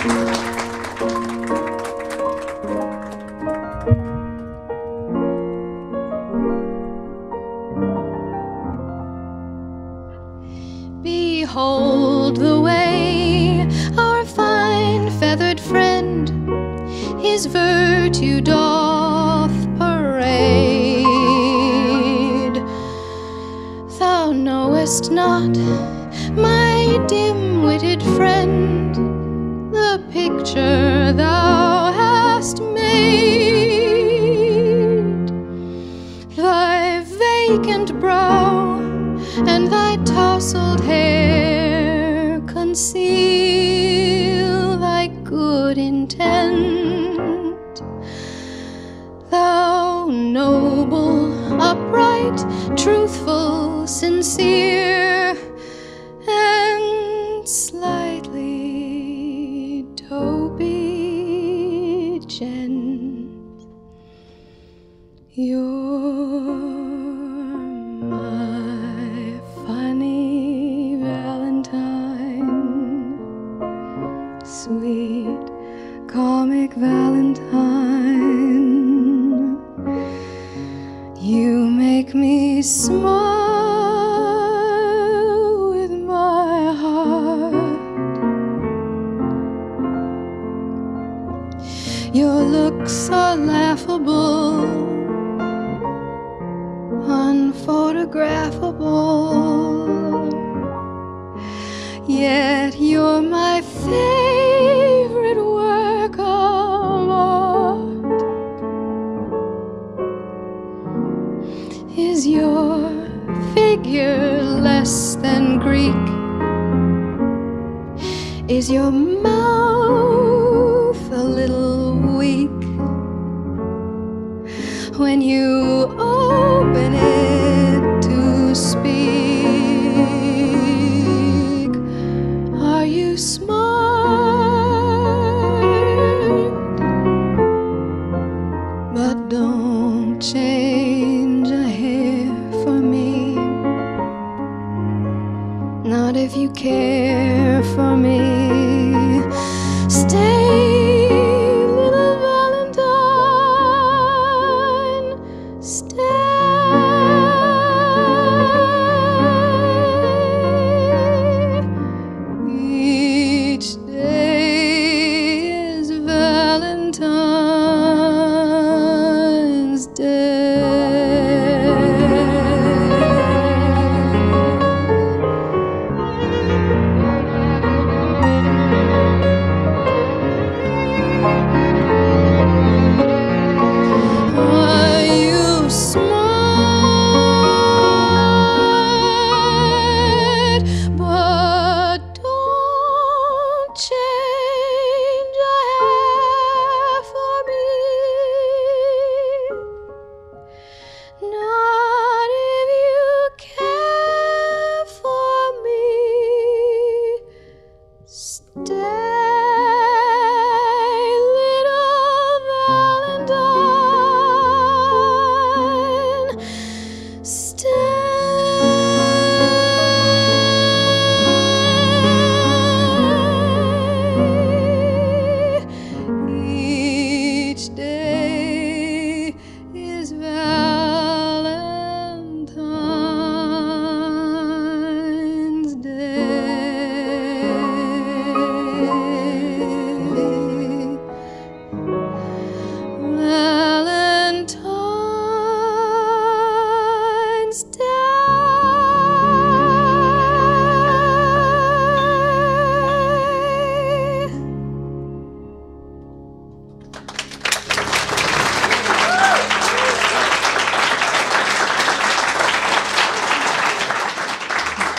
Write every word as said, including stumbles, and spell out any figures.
Behold the way our fine feathered friend his virtue doth parade. Thou knowest not, my dim-witted friend, the picture thou hast made. Thy vacant brow and thy tousled hair conceal thy good intent. Thou noble, upright, truthful, sincere, and slightly dopey gent, you're my funny Valentine, sweet comic Valentine. You make me smile with my heart. Your looks are laughable, unphotographable, yet you're my favorite work of art. Is your figure less than Greek? Is your mouth a little weak when you open it to speak? Are you smart? But don't change a hair for me, not if you care for me. Stay